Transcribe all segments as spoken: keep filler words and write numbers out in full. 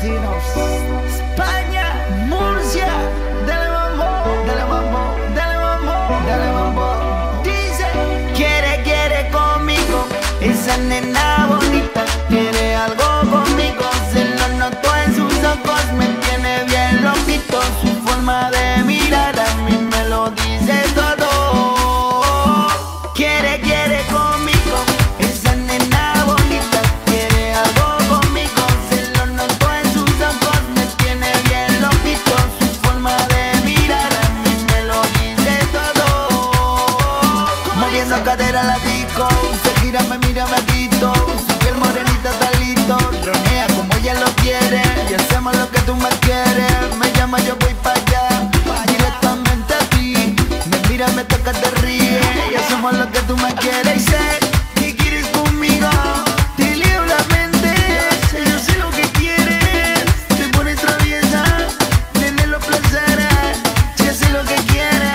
latinos. España, Murcia, dale mambo, dale mambo, dale mambo, dale mambo. Dice, quiere, quiere conmigo, esa nena bonita, quiere algo conmigo, se lo noto en sus ojos, me tiene bien loquito, su forma de mirar a mí me lo dice todo. Quiere, quiere conmigo, esa nena bonita, quiere algo conmigo, se lo noto en sus ojos, me tiene bien loquito, su forma de mirar a mí me lo dice todo. Moviendo cadera la disco, se gira, me mira, me quito, su piel morenita está listo, ronea como ella lo quiere, y hacemos lo que tú me quieres, me llama, yo voy para allá, directamente a ti, me mira, me toca, te ríe, y hacemos lo que tú me quieres, y sé que quieres conmigo, te leo la mente, yo sé lo que quieres, te pones traviesa, tienes los placeres, si haces lo que quieres,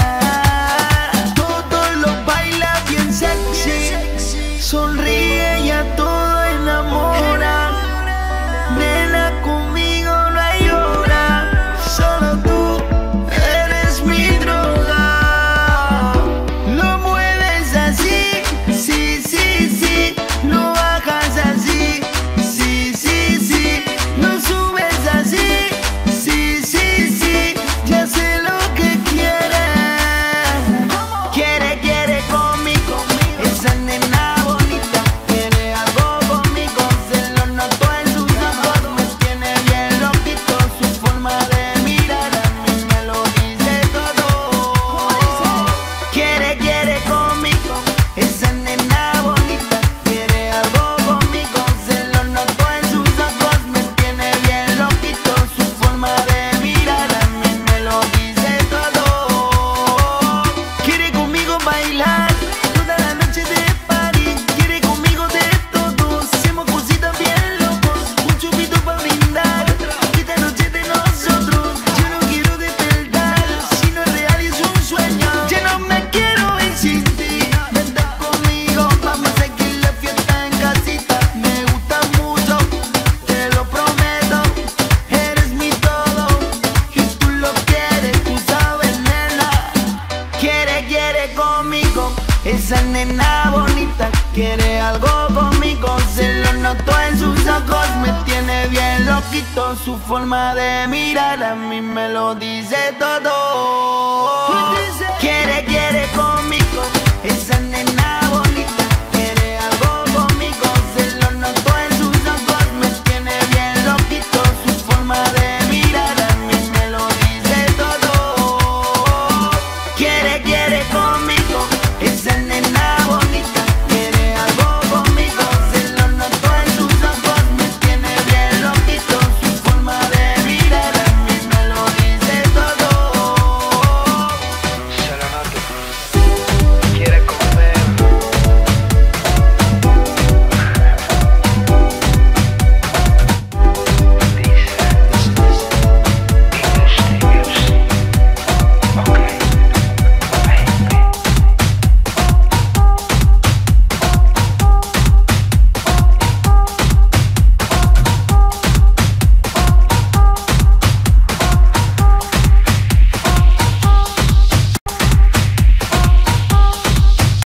todo lo baila bien sexy, sonríe y a todo enamora, nena conmigo no hay hora, solo tú eres mi droga, lo mueves así, sí, sí, sí, lo bajas así, sí, sí, sí, lo subes así, sí, sí, sí, ya sé lo que quieres, quiere, quiere conmigo, esa nena bonita, quiere algo conmigo, se lo noto en sus ojos, me tiene bien loquito, su forma de mirar a mí me lo dice todo. Quiere, quiere conmigo, esa nena bonita, quiere algo conmigo, se lo noto en sus ojos, me tiene bien loquito, su forma de mirar a mí me lo dice todo. Quiere conmigo bailar toda la noche de party, quiere conmigo de todo, hacemos cositas bien locos, un chupito para brindar, esta noche de nosotros, yo no quiero despertar, si no es real es un sueño, ya no me quiero ir sin ti, vente conmigo, vamos a seguir la fiesta en casita, me gusta mucho, te lo prometo, eres mi todo, y tú lo quieres, tú sabes nena, quiere, quiere conmigo, esa nena bonita, quiere algo conmigo, se lo noto en sus ojos, me tiene bien loquito, su forma de mirar a mí me lo dice todo. Quiere, quiere